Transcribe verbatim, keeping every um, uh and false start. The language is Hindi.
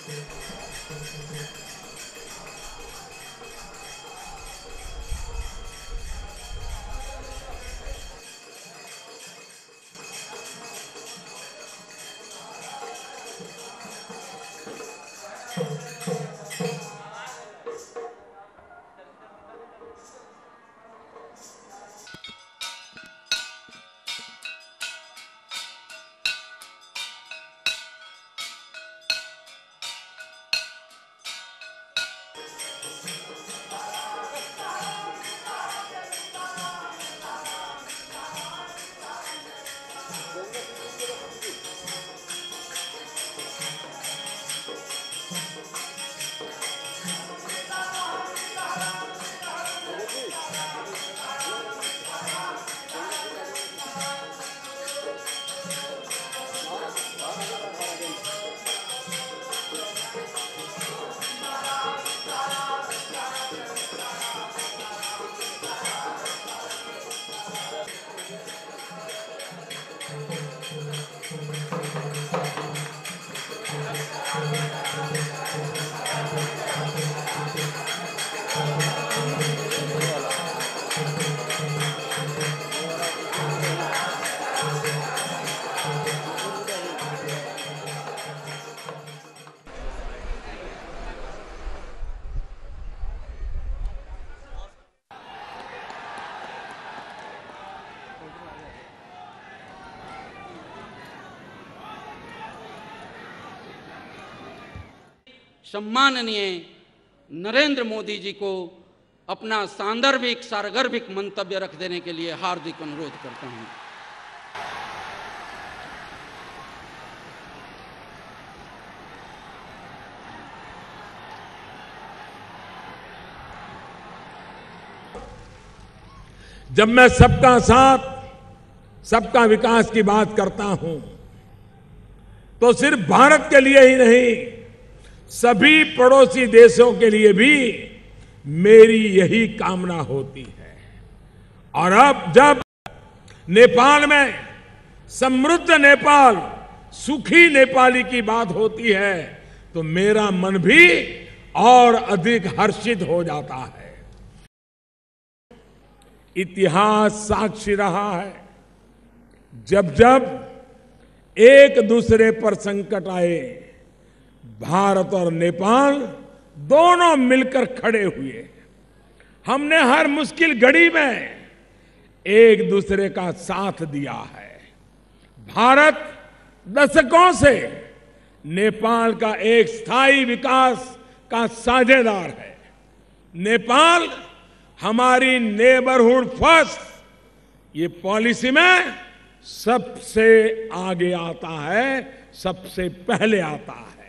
सम्माननीय नरेंद्र मोदी जी को अपना सांदर्भिक सारगर्भिक मंतव्य रख देने के लिए हार्दिक अनुरोध करता हूं। जब मैं सबका साथ सबका विकास की बात करता हूं तो सिर्फ भारत के लिए ही नहीं, सभी पड़ोसी देशों के लिए भी मेरी यही कामना होती है। और अब जब नेपाल में समृद्ध नेपाल, सुखी नेपाली की बात होती है तो मेरा मन भी और अधिक हर्षित हो जाता है। इतिहास साक्षी रहा है, जब जब एक दूसरे पर संकट आए, भारत और नेपाल दोनों मिलकर खड़े हुए। हमने हर मुश्किल घड़ी में एक दूसरे का साथ दिया है। भारत दशकों से नेपाल का एक स्थायी विकास का साझेदार है। नेपाल हमारी नेबरहुड फर्स्ट ये पॉलिसी में सबसे आगे आता है, सबसे पहले आता है।